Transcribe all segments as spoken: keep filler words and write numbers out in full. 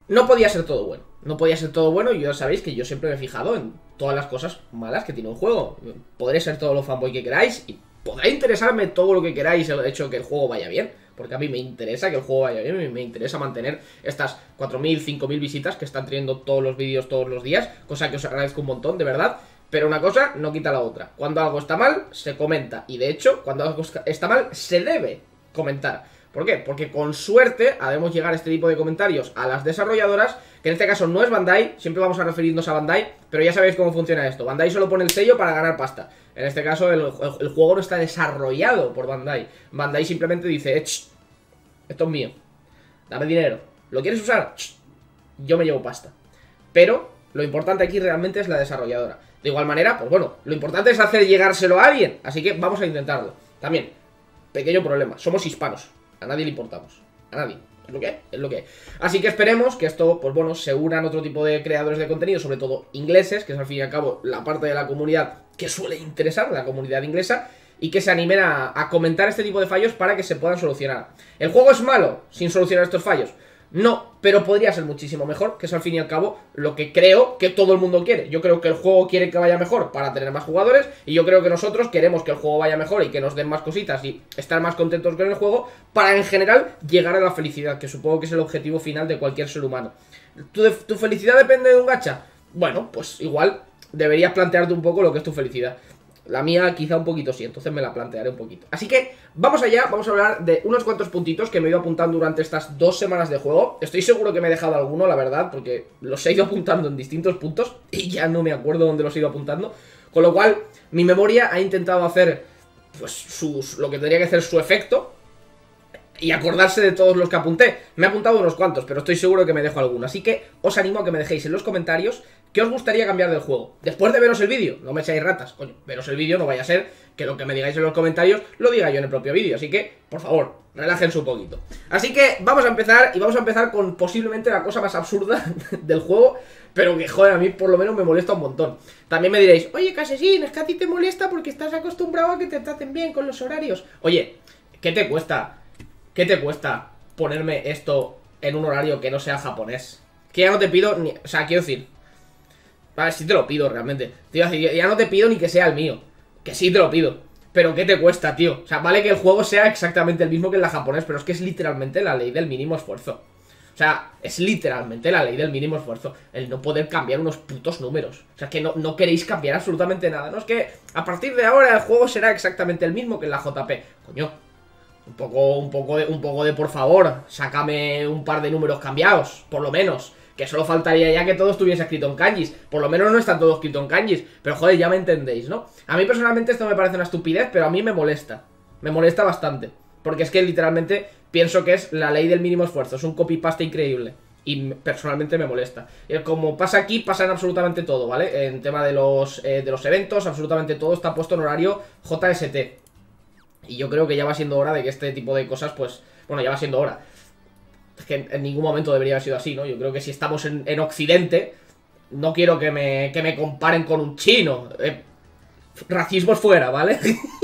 no podía ser todo bueno. No podía ser todo bueno y ya sabéis que yo siempre me he fijado en todas las cosas malas que tiene un juego. Podré ser todo lo fanboy que queráis y podrá interesarme todo lo que queráis el hecho de que el juego vaya bien, porque a mí me interesa que el juego vaya bien, me interesa mantener estas cuatro mil, cinco mil visitas que están teniendo todos los vídeos todos los días, cosa que os agradezco un montón, de verdad. Pero una cosa no quita la otra. Cuando algo está mal, se comenta. Y de hecho, cuando algo está mal, se debe comentar. ¿Por qué? Porque con suerte haremos llegar este tipo de comentarios a las desarrolladoras, que en este caso no es Bandai, siempre vamos a referirnos a Bandai, pero ya sabéis cómo funciona esto. Bandai solo pone el sello para ganar pasta. En este caso el, el, el juego no está desarrollado por Bandai. Bandai simplemente dice, esto es mío, dame dinero. ¿Lo quieres usar? Yo me llevo pasta. Pero lo importante aquí realmente es la desarrolladora. De igual manera, pues bueno, lo importante es hacer llegárselo a alguien, así que vamos a intentarlo. También, pequeño problema, somos hispanos. A nadie le importamos, a nadie, es lo que hay, es lo que hay. Así que esperemos que esto, pues bueno, se unan otro tipo de creadores de contenido, sobre todo ingleses, que es al fin y al cabo la parte de la comunidad que suele interesar, la comunidad inglesa, y que se animen a, a comentar este tipo de fallos para que se puedan solucionar. ¿El juego es malo sin solucionar estos fallos? No, pero podría ser muchísimo mejor, que es al fin y al cabo lo que creo que todo el mundo quiere. Yo creo que el juego quiere que vaya mejor para tener más jugadores, y yo creo que nosotros queremos que el juego vaya mejor y que nos den más cositas y estar más contentos con el juego para en general llegar a la felicidad, que supongo que es el objetivo final de cualquier ser humano. ¿Tu, tu felicidad depende de un gacha? Bueno, pues igual deberías plantearte un poco lo que es tu felicidad. La mía quizá un poquito sí, entonces me la plantearé un poquito. Así que vamos allá, vamos a hablar de unos cuantos puntitos que me he ido apuntando durante estas dos semanas de juego. Estoy seguro que me he dejado alguno, la verdad, porque los he ido apuntando en distintos puntos y ya no me acuerdo dónde los he ido apuntando. Con lo cual, mi memoria ha intentado hacer pues sus, lo que tendría que hacer su efecto y acordarse de todos los que apunté. Me he apuntado unos cuantos, pero estoy seguro que me dejo alguno. Así que os animo a que me dejéis en los comentarios qué os gustaría cambiar del juego. Después de veros el vídeo, no me echáis ratas, coño, veros el vídeo, no vaya a ser que lo que me digáis en los comentarios lo diga yo en el propio vídeo. Así que, por favor, relájense un poquito. Así que vamos a empezar, y vamos a empezar con posiblemente la cosa más absurda del juego, pero que, joder, a mí por lo menos me molesta un montón. También me diréis, oye, Casesín, es que a ti te molesta porque estás acostumbrado a que te traten bien con los horarios. Oye, ¿qué te cuesta? ¿Qué te cuesta ponerme esto en un horario que no sea japonés? Que ya no te pido ni... O sea, quiero decir... Vale, sí te lo pido realmente. Te iba a decir, ya no te pido ni que sea el mío. Que sí te lo pido. Pero ¿qué te cuesta, tío? O sea, vale que el juego sea exactamente el mismo que el de japonés, pero es que es literalmente la ley del mínimo esfuerzo. O sea, es literalmente la ley del mínimo esfuerzo. El no poder cambiar unos putos números. O sea, que no, no queréis cambiar absolutamente nada. No es que a partir de ahora el juego será exactamente el mismo que en la J P. Coño. Un poco, un poco de, un poco de por favor, sácame un par de números cambiados, por lo menos. Que solo faltaría ya que todo estuviese escrito en kanjis. Por lo menos no está todo escrito en kanjis. Pero joder, ya me entendéis, ¿no? A mí personalmente esto me parece una estupidez, pero a mí me molesta. Me molesta bastante. Porque es que literalmente pienso que es la ley del mínimo esfuerzo. Es un copy-paste increíble. Y personalmente me molesta. Y como pasa aquí, pasa en absolutamente todo, ¿vale? En tema de los, eh, de los eventos, absolutamente todo está puesto en horario J S T. Y yo creo que ya va siendo hora de que este tipo de cosas, pues... Bueno, ya va siendo hora. Es que en ningún momento debería haber sido así, ¿no? Yo creo que si estamos en, en Occidente, no quiero que me, que me comparen con un chino. Eh, racismos fuera, ¿vale?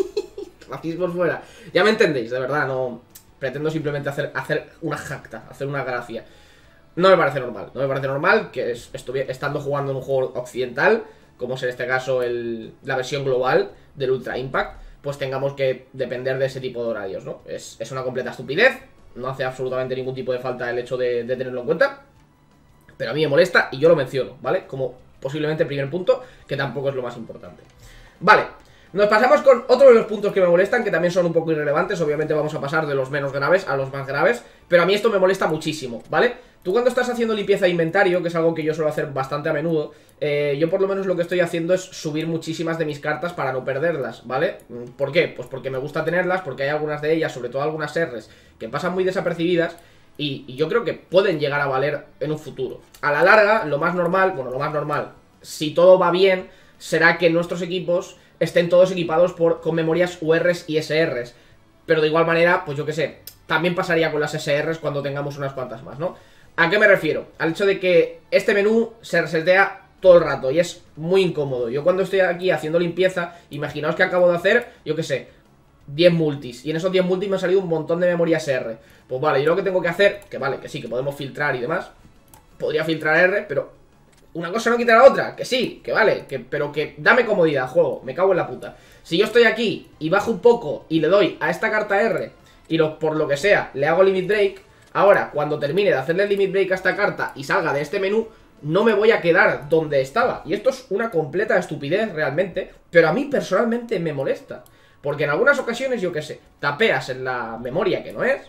Racismos fuera. Ya me entendéis, de verdad, no... Pretendo simplemente hacer, hacer una jacta, hacer una gracia. No me parece normal, no me parece normal que estando jugando en un juego occidental, como es en este caso el, la versión global del Ultra Impact, pues tengamos que depender de ese tipo de horarios, ¿no? Es, es una completa estupidez, no hace absolutamente ningún tipo de falta el hecho de, de tenerlo en cuenta, pero a mí me molesta y yo lo menciono, ¿vale? Como posiblemente primer punto, que tampoco es lo más importante. Vale, nos pasamos con otro de los puntos que me molestan, que también son un poco irrelevantes. Obviamente vamos a pasar de los menos graves a los más graves, pero a mí esto me molesta muchísimo, ¿vale? Tú cuando estás haciendo limpieza de inventario, que es algo que yo suelo hacer bastante a menudo, eh, yo por lo menos lo que estoy haciendo es subir muchísimas de mis cartas para no perderlas, ¿vale? ¿Por qué? Pues porque me gusta tenerlas, porque hay algunas de ellas, sobre todo algunas R's, que pasan muy desapercibidas y, y yo creo que pueden llegar a valer en un futuro. A la larga, lo más normal, bueno, lo más normal, si todo va bien, será que nuestros equipos estén todos equipados por, con memorias U Rs y S Rs. Pero de igual manera, pues yo qué sé, también pasaría con las S Rs cuando tengamos unas cuantas más, ¿no? ¿A qué me refiero? Al hecho de que este menú se resetea todo el rato y es muy incómodo. Yo cuando estoy aquí haciendo limpieza, imaginaos que acabo de hacer, yo qué sé, diez multis, y en esos diez multis me ha salido un montón de memorias R. Pues vale, yo lo que tengo que hacer, que vale, que sí, que podemos filtrar y demás, podría filtrar R, pero una cosa no quita la otra, que sí, que vale, que, pero que dame comodidad, juego, me cago en la puta. Si yo estoy aquí y bajo un poco y le doy a esta carta R y lo, por lo que sea le hago limit break, ahora cuando termine de hacerle limit break a esta carta y salga de este menú, no me voy a quedar donde estaba. Y esto es una completa estupidez realmente, pero a mí personalmente me molesta. Porque en algunas ocasiones, yo que sé, tapeas en la memoria que no es,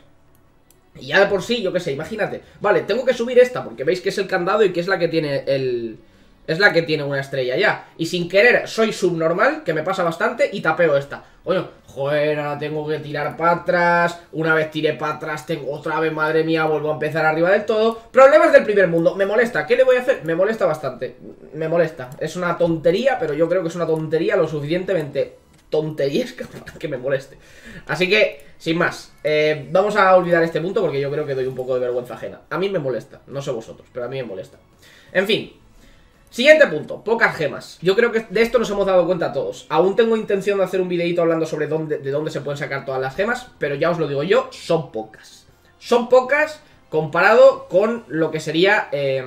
y ya de por sí, yo que sé, imagínate, vale, tengo que subir esta porque veis que es el candado y que es la que tiene el... es la que tiene una estrella ya. Y sin querer soy subnormal, que me pasa bastante, y tapeo esta. Coño, joder, ahora tengo que tirar para atrás. Una vez tiré para atrás, tengo otra vez, madre mía, vuelvo a empezar arriba del todo. Problemas del primer mundo, me molesta. ¿Qué le voy a hacer? Me molesta bastante, me molesta. Es una tontería, pero yo creo que es una tontería lo suficientemente tontería es que, que me moleste. Así que, sin más, eh, vamos a olvidar este punto porque yo creo que doy un poco de vergüenza ajena. A mí me molesta, no sé vosotros, pero a mí me molesta. En fin, siguiente punto, pocas gemas. Yo creo que de esto nos hemos dado cuenta todos. Aún tengo intención de hacer un videito hablando sobre dónde, de dónde se pueden sacar todas las gemas, pero ya os lo digo yo, son pocas. Son pocas comparado con lo que sería eh,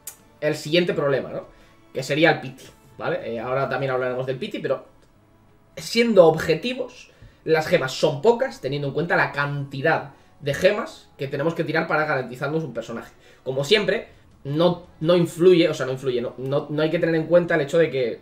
el siguiente problema, ¿no? Que sería el pity, ¿vale? Eh, ahora también hablaremos del pity, pero siendo objetivos, las gemas son pocas, teniendo en cuenta la cantidad de gemas que tenemos que tirar para garantizarnos un personaje. Como siempre, no, no influye, o sea, no influye, no, no, no hay que tener en cuenta el hecho de que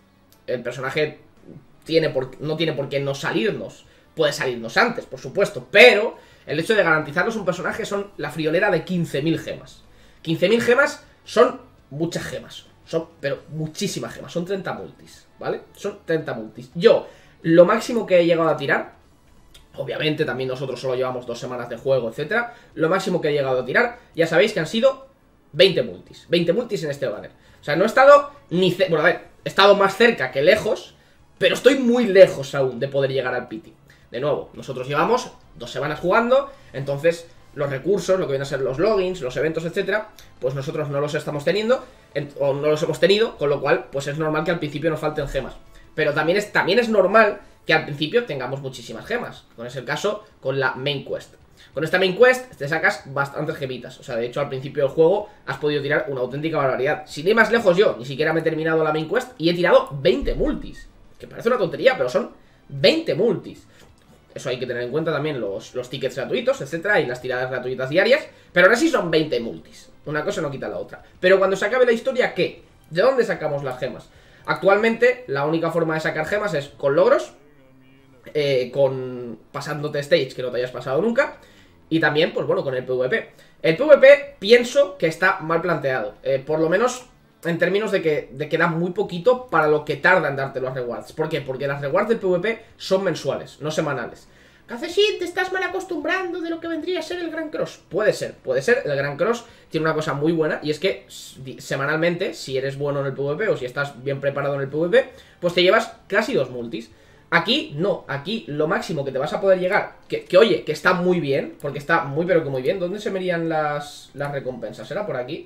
el personaje tiene por, no tiene por qué no salirnos. Puede salirnos antes, por supuesto, pero el hecho de garantizarnos un personaje son la friolera de quince mil gemas. quince mil gemas son muchas gemas, son, pero muchísimas gemas, son treinta multis, ¿vale? Son treinta multis. Yo, lo máximo que he llegado a tirar, obviamente también nosotros solo llevamos dos semanas de juego, etcétera. Lo máximo que he llegado a tirar, ya sabéis que han sido veinte multis. veinte multis en este banner. O sea, no he estado ni... Bueno, a ver, he estado más cerca que lejos, pero estoy muy lejos aún de poder llegar al pity. De nuevo, nosotros llevamos dos semanas jugando, entonces los recursos, lo que vienen a ser los logins, los eventos, etcétera, pues nosotros no los estamos teniendo, o no los hemos tenido, con lo cual, pues es normal que al principio nos falten gemas. Pero también es, también es normal que al principio tengamos muchísimas gemas, como es el caso con la main quest. Con esta main quest te sacas bastantes gemitas, o sea, de hecho al principio del juego has podido tirar una auténtica barbaridad. Sin ir más lejos yo, ni siquiera me he terminado la main quest y he tirado veinte multis, que parece una tontería, pero son veinte multis. Eso hay que tener en cuenta también los, los tickets gratuitos, etcétera, y las tiradas gratuitas diarias. Pero ahora sí son veinte multis. Una cosa no quita la otra. Pero cuando se acabe la historia, ¿qué? ¿De dónde sacamos las gemas? Actualmente, la única forma de sacar gemas es con logros, eh, con pasándote stage que no te hayas pasado nunca, y también, pues bueno, con el PvP. El PvP pienso que está mal planteado. Eh, por lo menos en términos de que, de que da muy poquito para lo que tarda en darte los rewards. ¿Por qué? Porque las rewards del PvP son mensuales, no semanales. Cacesín, te estás mal acostumbrando de lo que vendría a ser el Gran Cross. Puede ser, puede ser. El Gran Cross tiene una cosa muy buena, y es que semanalmente, si eres bueno en el PvP o si estás bien preparado en el PvP, pues te llevas casi dos multis. Aquí no, aquí lo máximo que te vas a poder llegar, que, que oye, que está muy bien, porque está muy pero que muy bien. ¿Dónde se verían las, las recompensas? ¿Era por aquí?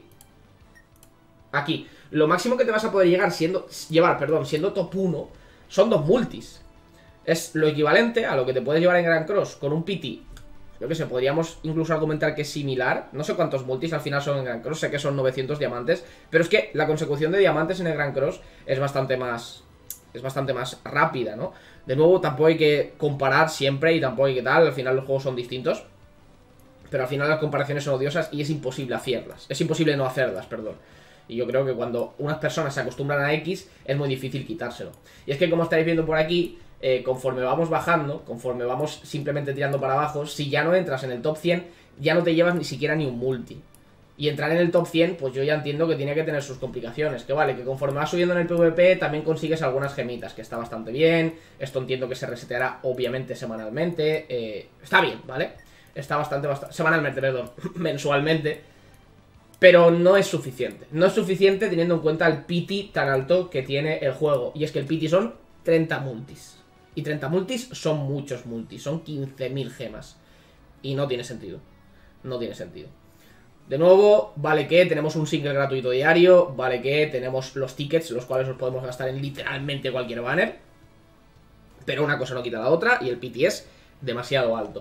Aquí, lo máximo que te vas a poder llegar siendo, llevar, perdón, siendo top uno, son dos multis. Es lo equivalente a lo que te puedes llevar en Gran Cross con un pity. Yo que sé, podríamos incluso argumentar que es similar. No sé cuántos multis al final son en Gran Cross, sé que son novecientos diamantes, pero es que la consecución de diamantes en el Gran Cross es bastante más, es bastante más rápida, ¿no? De nuevo, tampoco hay que comparar siempre y tampoco hay que tal, al final los juegos son distintos. Pero al final las comparaciones son odiosas y es imposible hacerlas. Es imposible no hacerlas, perdón. Y yo creo que cuando unas personas se acostumbran a X, es muy difícil quitárselo. Y es que, como estáis viendo por aquí, eh, conforme vamos bajando, conforme vamos simplemente tirando para abajo, si ya no entras en el top cien, ya no te llevas ni siquiera ni un multi. Y entrar en el top cien, pues yo ya entiendo que tiene que tener sus complicaciones. Que vale, que conforme vas subiendo en el PvP, también consigues algunas gemitas, que está bastante bien. Esto entiendo que se reseteará, obviamente, semanalmente. Eh, está bien, ¿vale? Está bastante, bastante... Semanalmente, perdón. Mensualmente. Pero no es suficiente. No es suficiente teniendo en cuenta el pity tan alto que tiene el juego. Y es que el pity son treinta multis. Y treinta multis son muchos multis. Son quince mil gemas. Y no tiene sentido. No tiene sentido. De nuevo, vale que tenemos un single gratuito diario. Vale que tenemos los tickets, los cuales los podemos gastar en literalmente cualquier banner. Pero una cosa no quita la otra. Y el pity es demasiado alto.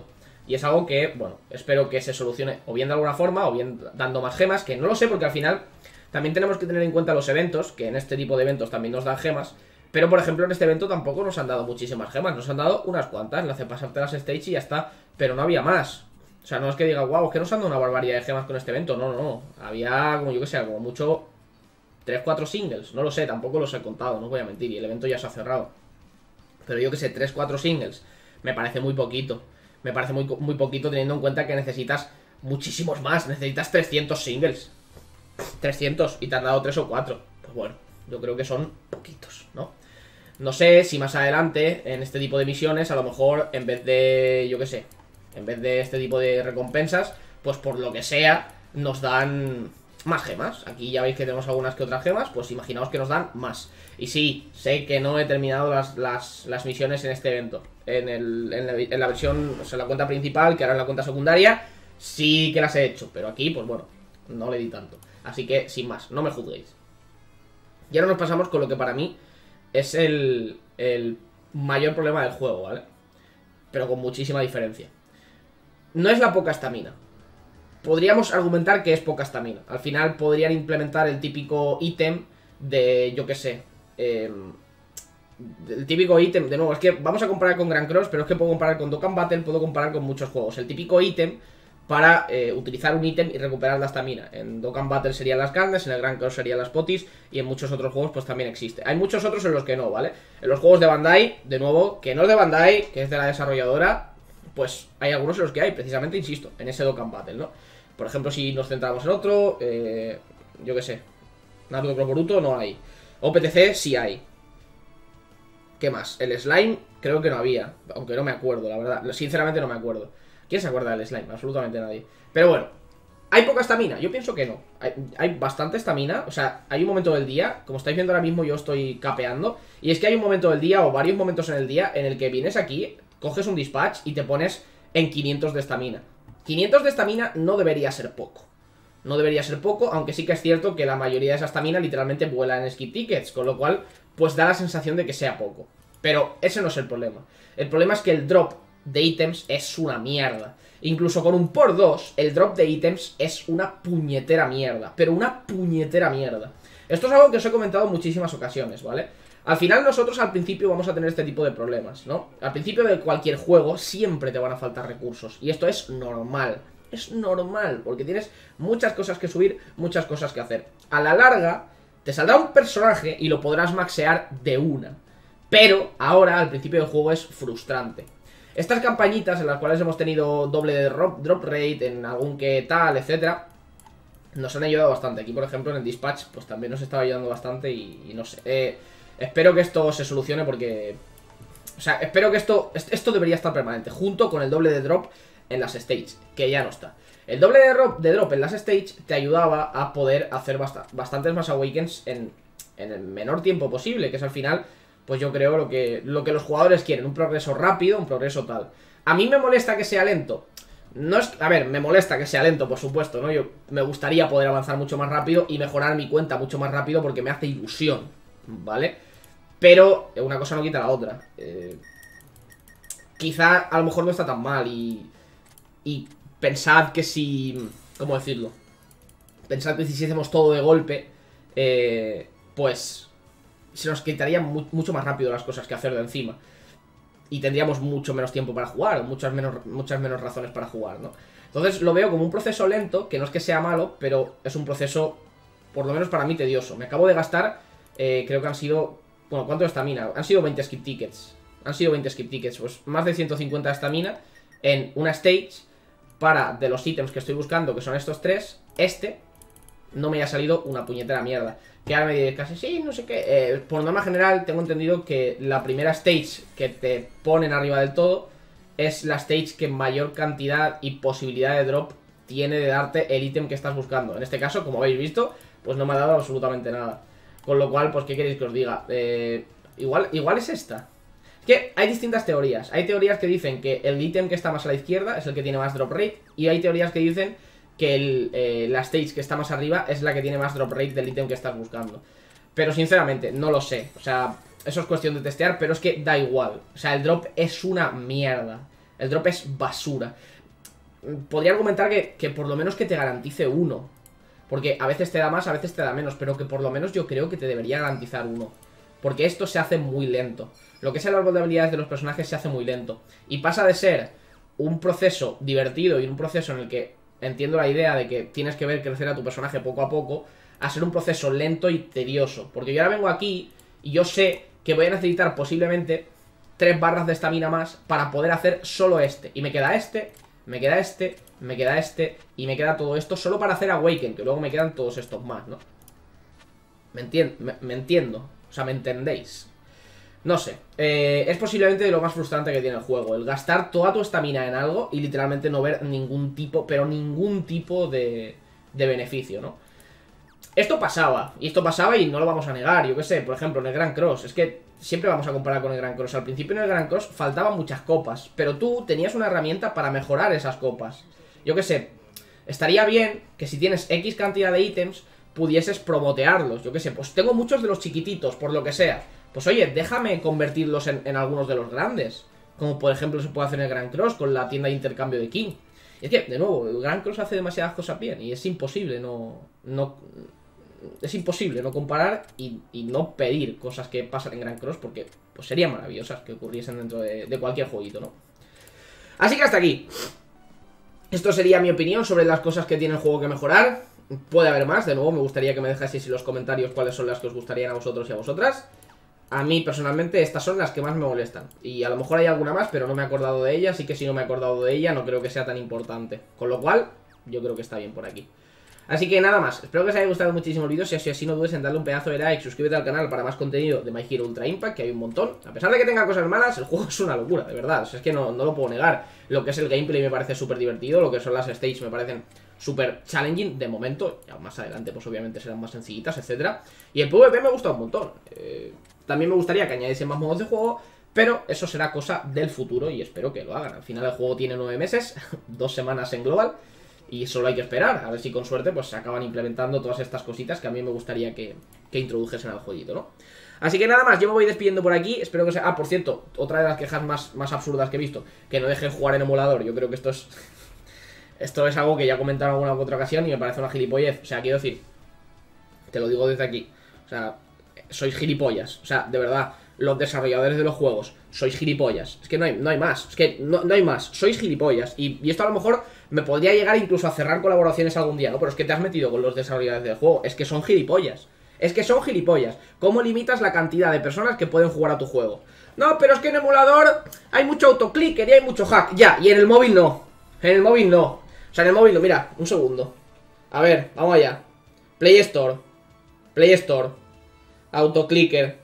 Y es algo que, bueno, espero que se solucione o bien de alguna forma o bien dando más gemas, que no lo sé porque al final también tenemos que tener en cuenta los eventos, que en este tipo de eventos también nos dan gemas. Pero por ejemplo en este evento tampoco nos han dado muchísimas gemas, nos han dado unas cuantas, le hace pasarte las stage y ya está, pero no había más. O sea, no es que diga, wow, es que nos han dado una barbaridad de gemas con este evento, no, no, no, había como yo que sé, como mucho tres cuatro singles, no lo sé, tampoco los he contado, no voy a mentir, y el evento ya se ha cerrado. Pero yo que sé, tres cuatro singles, me parece muy poquito. Me parece muy, muy poquito teniendo en cuenta que necesitas muchísimos más. Necesitas trescientos singles. trescientos y te han dado tres o cuatro. Pues bueno, yo creo que son poquitos, ¿no? No sé si más adelante, en este tipo de misiones, a lo mejor en vez de, yo qué sé, en vez de este tipo de recompensas, pues por lo que sea, nos dan más gemas. Aquí ya veis que tenemos algunas que otras gemas, pues imaginaos que nos dan más. Y sí, sé que no he terminado las, las, las misiones en este evento. En, el, en, la, en la versión, o sea, en la cuenta principal, que ahora en la cuenta secundaria, sí que las he hecho. Pero aquí, pues bueno, no le di tanto. Así que, sin más, no me juzguéis. Y ahora nos pasamos con lo que para mí es el, el mayor problema del juego, ¿vale? Pero con muchísima diferencia. No es la poca estamina. Podríamos argumentar que es poca estamina. Al final podrían implementar el típico ítem de, yo qué sé, eh, el típico ítem, de nuevo, es que vamos a comparar con Grand Cross, pero es que puedo comparar con Dokkan Battle, puedo comparar con muchos juegos. El típico ítem para eh, utilizar un ítem y recuperar la estamina. En Dokkan Battle serían las carnes, en el Grand Cross serían las potis, y en muchos otros juegos pues también existe. Hay muchos otros en los que no, ¿vale? En los juegos de Bandai, de nuevo, que no es de Bandai, que es de la desarrolladora, pues hay algunos en los que hay, precisamente, insisto, en ese Dokkan Battle, ¿no? Por ejemplo, si nos centramos en otro, eh, yo qué sé, Naruto Cross Boruto no hay. O P T C sí hay. ¿Qué más? El Slime creo que no había, aunque no me acuerdo, la verdad. Sinceramente no me acuerdo. ¿Quién se acuerda del Slime? Absolutamente nadie. Pero bueno, ¿hay poca estamina? Yo pienso que no. Hay, hay bastante estamina. O sea, hay un momento del día, como estáis viendo ahora mismo yo estoy capeando, y es que hay un momento del día o varios momentos en el día en el que vienes aquí, coges un dispatch y te pones en quinientos de estamina. quinientos de estamina no debería ser poco. No debería ser poco, aunque sí que es cierto que la mayoría de esa estamina literalmente vuela en skip tickets, con lo cual pues da la sensación de que sea poco. Pero ese no es el problema. El problema es que el drop de ítems es una mierda. Incluso con un por dos, el drop de ítems es una puñetera mierda. Pero una puñetera mierda. Esto es algo que os he comentado en muchísimas ocasiones, ¿vale? Al final nosotros al principio vamos a tener este tipo de problemas, ¿no? Al principio de cualquier juego siempre te van a faltar recursos. Y esto es normal. Es normal, porque tienes muchas cosas que subir, muchas cosas que hacer. A la larga, te saldrá un personaje y lo podrás maxear de una. Pero ahora, al principio del juego, es frustrante. Estas campañitas en las cuales hemos tenido doble de drop, drop rate, en algún que tal, etcétera, nos han ayudado bastante. Aquí, por ejemplo, en el Dispatch, pues también nos estaba ayudando bastante y, y no sé. Eh, espero que esto se solucione porque... O sea, espero que esto... Esto debería estar permanente, junto con el doble de drop en las stages, que ya no está. El doble de drop, de drop en las stages te ayudaba a poder hacer bast bastantes más awakens en, en el menor tiempo posible, que es al final, pues yo creo lo que, lo que los jugadores quieren, un progreso rápido, un progreso tal. A mí me molesta que sea lento. No es, a ver, me molesta que sea lento, por supuesto, ¿no? Yo me gustaría poder avanzar mucho más rápido y mejorar mi cuenta mucho más rápido porque me hace ilusión, ¿vale? Pero una cosa no quita la otra. Eh, quizá a lo mejor no está tan mal y... Y pensad que si... ¿Cómo decirlo? Pensad que si hiciésemos todo de golpe, eh, pues se nos quitarían mu mucho más rápido las cosas que hacer de encima. Y tendríamos mucho menos tiempo para jugar, o muchas menos, muchas menos razones para jugar, ¿no? Entonces lo veo como un proceso lento, que no es que sea malo, pero es un proceso, por lo menos para mí, tedioso. Me acabo de gastar, eh, creo que han sido... Bueno, ¿cuánto de estamina? Han sido veinte skip tickets. Han sido veinte skip tickets, pues más de ciento cincuenta de estamina en una stage... Para, de los ítems que estoy buscando, que son estos tres, este no me haya salido una puñetera mierda. Que ahora me diréis casi, sí, no sé qué. Eh, por norma general, tengo entendido que la primera stage que te ponen arriba del todo es la stage que mayor cantidad y posibilidad de drop tiene de darte el ítem que estás buscando. En este caso, como habéis visto, pues no me ha dado absolutamente nada. Con lo cual, pues, ¿qué queréis que os diga? Eh, igual, igual es esta. Que hay distintas teorías. Hay teorías que dicen que el ítem que está más a la izquierda es el que tiene más drop rate. Y hay teorías que dicen que el, eh, la stage que está más arriba es la que tiene más drop rate del ítem que estás buscando. Pero sinceramente, no lo sé. O sea, eso es cuestión de testear, pero es que da igual. O sea, el drop es una mierda. El drop es basura. podría argumentar que, que por lo menos que te garantice uno. Porque a veces te da más, a veces te da menos, pero que por lo menos yo creo que te debería garantizar uno. Porque esto se hace muy lento. Lo que es el árbol de habilidades de los personajes se hace muy lento. Y pasa de ser un proceso divertido y un proceso en el que entiendo la idea de que tienes que ver crecer a tu personaje poco a poco, a ser un proceso lento y tedioso. Porque yo ahora vengo aquí y yo sé que voy a necesitar posiblemente tres barras de estamina más para poder hacer solo este. Y me queda este, me queda este, me queda este y me queda todo esto solo para hacer Awaken, que luego me quedan todos estos más, ¿no? Me, entien me, me entiendo, o sea, ¿me entendéis? No sé, eh, es posiblemente de lo más frustrante que tiene el juego, el gastar toda tu estamina en algo y literalmente no ver ningún tipo, pero ningún tipo de, de beneficio, ¿no? Esto pasaba, y esto pasaba y no lo vamos a negar, yo qué sé, por ejemplo, en el Grand Cross, es que siempre vamos a comparar con el Grand Cross. Al principio en el Grand Cross faltaban muchas copas, pero tú tenías una herramienta para mejorar esas copas. Yo qué sé, estaría bien que si tienes X cantidad de ítems pudieses promotearlos, yo qué sé, pues tengo muchos de los chiquititos, por lo que sea. Pues oye, déjame convertirlos en, en algunos de los grandes, como por ejemplo se puede hacer en el Grand Cross con la tienda de intercambio de King. Y es que, de nuevo, el Grand Cross hace demasiadas cosas bien y es imposible no... no es imposible no comparar y, y no pedir cosas que pasan en Grand Cross, porque pues serían maravillosas que ocurriesen dentro de, de cualquier jueguito, ¿no? Así que hasta aquí. Esto sería mi opinión sobre las cosas que tiene el juego que mejorar. Puede haber más, de nuevo me gustaría que me dejaseis en los comentarios cuáles son las que os gustarían a vosotros y a vosotras. A mí personalmente estas son las que más me molestan. Y a lo mejor hay alguna más, pero no me he acordado de ella. Así que si no me he acordado de ella no creo que sea tan importante. Con lo cual, yo creo que está bien por aquí. Así que nada más, espero que os haya gustado muchísimo el vídeo. Si así, así no dudes en darle un pedazo de like, suscríbete al canal para más contenido de My Hero Ultra Impact, que hay un montón. A pesar de que tenga cosas malas, el juego es una locura, de verdad. O sea, es que no, no lo puedo negar. Lo que es el gameplay me parece súper divertido, lo que son las stages me parecen súper challenging de momento. Ya más adelante pues obviamente serán más sencillitas, etcétera. Y el PvP me gusta un montón. eh, También me gustaría que añadiesen más modos de juego, pero eso será cosa del futuro y espero que lo hagan. Al final el juego tiene nueve meses, dos semanas en global. Y solo hay que esperar, a ver si con suerte pues se acaban implementando todas estas cositas que a mí me gustaría que, que introdujesen al jueguito, ¿no? Así que nada más, yo me voy despidiendo por aquí, espero que sea... Ah, por cierto, otra de las quejas más, más absurdas que he visto, que no dejen jugar en emulador. Yo creo que esto es... Esto es algo que ya he comentado en alguna u otra ocasión y me parece una gilipollez. O sea, quiero decir, te lo digo desde aquí, o sea, sois gilipollas. O sea, de verdad, los desarrolladores de los juegos, sois gilipollas. Es que no hay, no hay más, es que no, no hay más, sois gilipollas. Y, y esto a lo mejor me podría llegar incluso a cerrar colaboraciones algún día, ¿no? Pero es que te has metido con los desarrolladores del juego, es que son gilipollas. Es que son gilipollas. ¿Cómo limitas la cantidad de personas que pueden jugar a tu juego? No, pero es que en emulador hay mucho autoclicker y hay mucho hack. Ya, y en el móvil no. En el móvil no. O sea, en el móvil no, mira, un segundo. A ver, vamos allá. Play Store. Play Store. Autoclicker.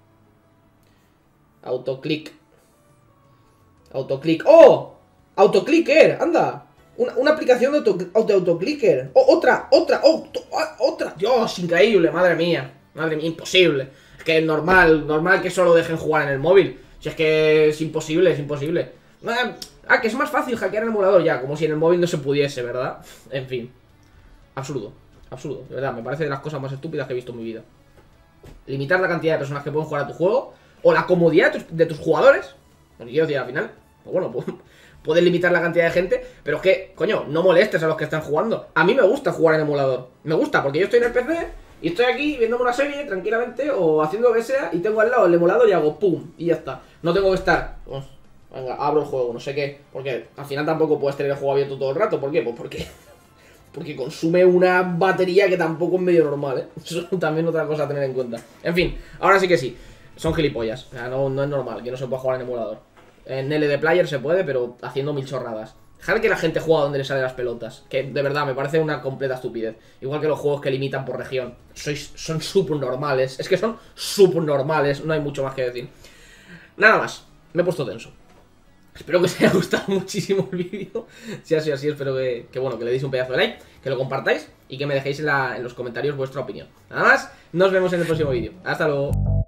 Autoclick. Autoclick. ¡Oh! Autoclicker, anda. Una, una aplicación de, auto, de autoclicker. Oh, otra, otra, oh, to, oh, otra. Dios, increíble, madre mía. Madre mía, imposible. Es que es normal, normal que solo dejen jugar en el móvil. Si es que es imposible, es imposible. Ah, que es más fácil hackear en el emulador ya, como si en el móvil no se pudiese, ¿verdad? En fin. Absurdo, absurdo, de verdad, me parece de las cosas más estúpidas que he visto en mi vida. Limitar la cantidad de personas que pueden jugar a tu juego, o la comodidad de tus, de tus jugadores. Porque quiero decir, al final, pues bueno, pues, puedes limitar la cantidad de gente, pero es que, coño, no molestes a los que están jugando. A mí me gusta jugar en emulador, me gusta, porque yo estoy en el P C y estoy aquí viéndome una serie tranquilamente o haciendo lo que sea y tengo al lado el emulador y hago pum, y ya está. No tengo que estar, pues, venga, abro el juego, no sé qué, porque al final tampoco puedes tener el juego abierto todo el rato. ¿Por qué? Pues porque, porque consume una batería que tampoco es medio normal, ¿eh? Eso es también otra cosa a tener en cuenta. En fin, ahora sí que sí, son gilipollas, o sea, no, no es normal que no se pueda jugar en emulador. En L D Player se puede, pero haciendo mil chorradas. Dejar que la gente juegue donde le salen las pelotas, que de verdad me parece una completa estupidez. Igual que los juegos que limitan por región. Sois, son súper normales, es que son súper normales, no hay mucho más que decir. Nada más, me he puesto tenso. Espero que os haya gustado muchísimo el vídeo. Si ha sido así, espero que, que, bueno, que le deis un pedazo de like, que lo compartáis y que me dejéis en, la, en los comentarios vuestra opinión. Nada más, nos vemos en el próximo vídeo. Hasta luego.